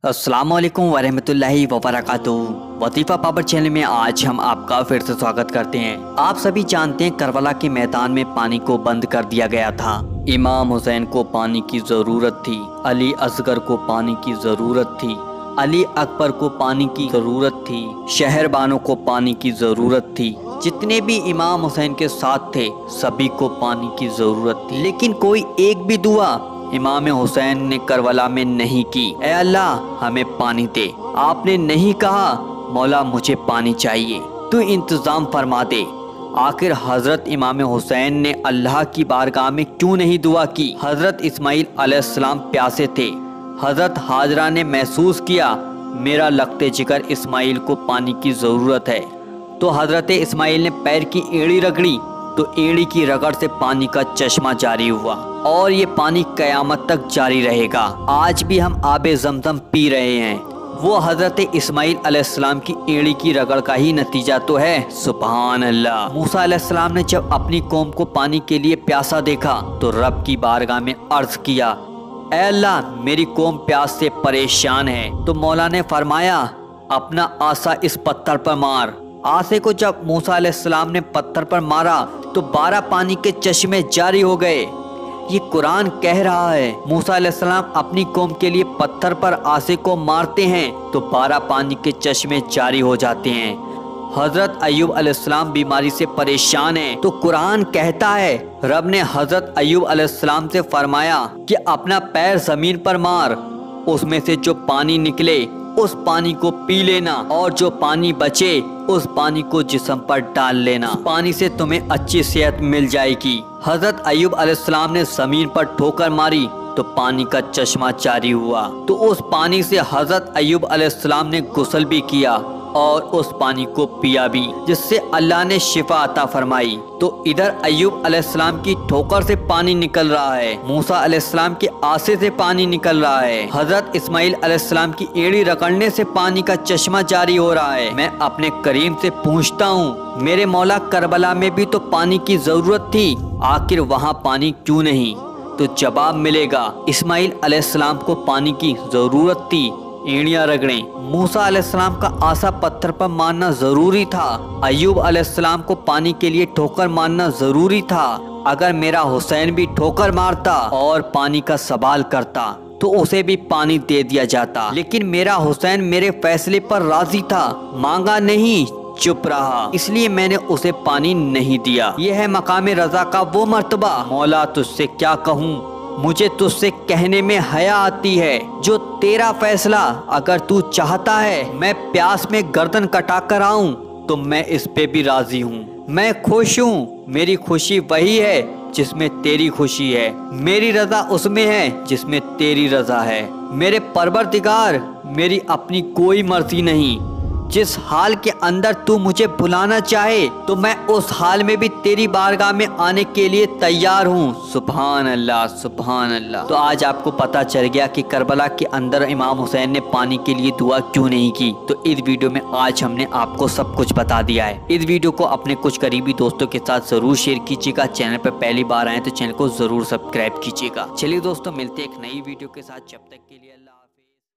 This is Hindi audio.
अस्सलामुअलैकुम वरहमतुल्लाहि वबरकातुहू। वजीफा पावर चैनल में आज हम आपका फिर से स्वागत करते हैं। आप सभी जानते हैं करबला के मैदान में पानी को बंद कर दिया गया था। इमाम हुसैन को पानी की ज़रूरत थी, अली असगर को पानी की ज़रूरत थी, अली अकबर को पानी की ज़रूरत थी, शहरबानों को पानी की ज़रूरत थी। जितने भी इमाम हुसैन के साथ थे सभी को पानी की ज़रूरत थी, लेकिन कोई एक भी दुआ इमाम हुसैन ने करबला में नहीं की। ए अल्लाह हमें पानी दे। आपने नहीं कहा मौला मुझे पानी चाहिए, तू इंतज़ाम फरमा दे। आखिर हज़रत इमाम हुसैन ने अल्लाह की बारगाह में क्यों नहीं दुआ की? हज़रत इस्माइल अलैहिस्सलाम प्यासे थे। हज़रत हाजरा ने महसूस किया मेरा लगते जिगर इस्माइल को पानी की ज़रूरत है, तो हज़रत इस्माइल ने पैर की एड़ी रगड़ी तो एड़ी की रगड़ से पानी का चश्मा जारी हुआ और ये पानी कयामत तक जारी रहेगा। आज भी हम आबे ज़मज़म पी रहे हैं, वो हज़रत इस्माइल अलैहिस्सलाम की एड़ी की रगड़ का ही नतीजा तो है। सुभान अल्लाह। मूसा अलैहिस्सलाम ने जब अपनी कौम को पानी के लिए प्यासा देखा तो रब की बारगाह में अर्ज किया, ए अल्लाह मेरी कौम प्यास से परेशान है। तो मौला ने फरमाया अपना आसा इस पत्थर पर मार। आसे को जब मूसा अलैहिस्सलाम ने पत्थर पर मारा तो 12 पानी के चश्मे जारी हो गए। ये कुरान कह रहा है मूसा अलैहिस्सलाम अपनी कौम के लिए पत्थर पर आसे को मारते हैं तो 12 पानी के चश्मे जारी हो जाते हैं। हजरत अय्यूब अलैहिस्सलाम बीमारी से परेशान है तो कुरान कहता है रब ने हजरत अय्यूब अलैहिस्सलाम से फरमाया कि अपना पैर जमीन पर मार, उसमें से जो पानी निकले उस पानी को पी लेना और जो पानी बचे उस पानी को जिस्म पर डाल लेना। पानी से तुम्हें अच्छी सेहत मिल जाएगी। हजरत अय्यूब अलैहिस्सलाम ने जमीन पर ठोकर मारी तो पानी का चश्मा जारी हुआ, तो उस पानी से हजरत अय्यूब अलैहिस्सलाम ने गुस्ल भी किया और उस पानी को पिया भी, जिससे अल्लाह ने शिफा अता फरमाई। तो इधर अय्यूब अलैहिस्सलाम की ठोकर से पानी निकल रहा है, मूसा अलैहिस्सलाम के आसे से पानी निकल रहा है, हजरत इस्माइल अलैहिस्सलाम की एड़ी रगड़ने से पानी का चश्मा जारी हो रहा है। मैं अपने करीम से पूछता हूँ मेरे मौला करबला में भी तो पानी की जरूरत थी, आखिर वहाँ पानी क्यों नहीं? तो जवाब मिलेगा इस्माइल अलैहिस्सलाम को पानी की जरूरत थी, एड़ियां रगड़ें। मूसा अलैहिस्सलाम का आसा पत्थर पर मारना जरूरी था। अय्यूब अलैहिस्सलाम को पानी के लिए ठोकर मारना जरूरी था। अगर मेरा हुसैन भी ठोकर मारता और पानी का सवाल करता तो उसे भी पानी दे दिया जाता, लेकिन मेरा हुसैन मेरे फैसले पर राजी था, मांगा नहीं, चुप रहा, इसलिए मैंने उसे पानी नहीं दिया। यह है मकाम रजा का वो मर्तबा। मौला तुझसे क्या कहूँ, मुझे तुझसे कहने में हया आती है। जो तेरा फैसला अगर तू चाहता है मैं प्यास में गर्दन कटा कर आऊं तो मैं इस पे भी राजी हूँ। मैं खुश हूँ, मेरी खुशी वही है जिसमें तेरी खुशी है, मेरी रजा उसमें है जिसमें तेरी रजा है। मेरे परवरदिगार मेरी अपनी कोई मर्जी नहीं, जिस हाल के अंदर तू मुझे बुलाना चाहे तो मैं उस हाल में भी तेरी बारगाह में आने के लिए तैयार हूँ। सुभान अल्लाह, सुभान अल्लाह। तो आज आपको पता चल गया कि करबला के अंदर इमाम हुसैन ने पानी के लिए दुआ क्यों नहीं की। तो इस वीडियो में आज हमने आपको सब कुछ बता दिया है। इस वीडियो को अपने कुछ करीबी दोस्तों के साथ जरूर शेयर कीजिएगा। चैनल पर पहली बार आए तो चैनल को जरूर सब्सक्राइब कीजिएगा। चलिए दोस्तों मिलते हैं एक नई वीडियो के साथ, जब तक के लिए